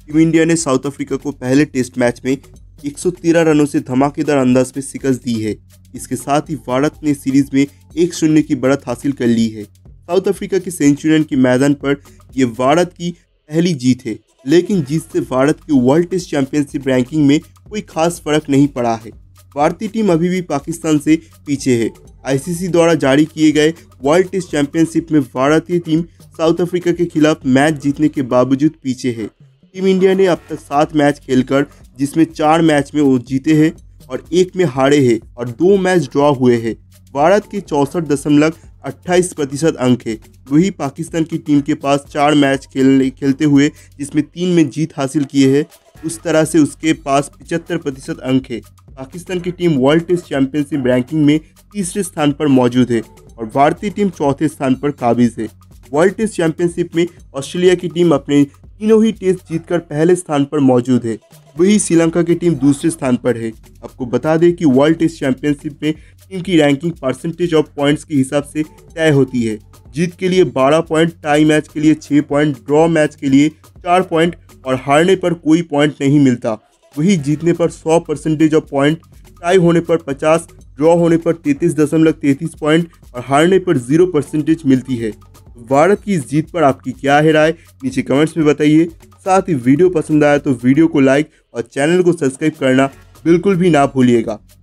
Team India ने South Africa को पहले टेस्ट मैच में 113 रनों से धमाकेदार अंदाज में शिकस्त दी है। इसके साथ ही भारत ने सीरीज में 1-0 की बढ़त हासिल कर ली है। साउथ अफ्रीका के सेंचुरियन के मैदान पर यह भारत की पहली जीत है, लेकिन जीत से भारत की वर्ल्ड टेस्ट चैंपियनशिप रैंकिंग में कोई खास फर्क नहीं पड़ा है। भारतीय टीम अभी भी पाकिस्तान से पीछे है। आईसीसी द्वारा जारी किए गए वर्ल्ड टेस्ट चैंपियनशिप में भारतीय टीम साउथ अफ्रीका के खिलाफ मैच जीतने के बावजूद पीछे है। टीम इंडिया ने अब तक 7 मैच खेलकर जिसमें 4 मैच में वो जीते हैं और 1 में हारे हैं और 2 मैच ड्रॉ हुए हैं। भारत के 64.28% अंक है। वही पाकिस्तान की टीम के पास 4 मैच खेलते हुए जिसमें 3 में जीत हासिल किए हैं, उस तरह से उसके पास 75% अंक है। पाकिस्तान की team world test championship ranking में तीसरे स्थान पर मौजूद है और भारतीय टीम चौथे स्थान पर काबिज है। वर्ल्ड टेस्ट चैंपियनशिप में ऑस्ट्रेलिया की टीम अपने तीनों ही टेस्ट जीतकर पहले स्थान पर मौजूद है। वही श्रीलंका की टीम दूसरे स्थान पर है। आपको बता दें कि वर्ल्ड टेस्ट चैंपियनशिप में टीम की रैंकिंग परसेंटेज ऑफ पॉइंट्स के हिसाब से तय होती है। जीत के लिए 12 पॉइंट, टाई मैच के लिए 6 पॉइंट, ड्रॉ मैच के लिए 4 पॉइंट और हारने पर कोई पॉइंट नहीं मिलता। वही जीतने पर 100% ऑफ पॉइंट, टाई होने पर 50, ड्रॉ होने पर 33.33 पॉइंट और हारने पर 0% मिलती है। भारत की इस जीत पर आपकी क्या है राय, नीचे कमेंट्स में बताइए। साथ ही वीडियो पसंद आया तो वीडियो को लाइक और चैनल को सब्सक्राइब करना बिल्कुल भी ना भूलिएगा।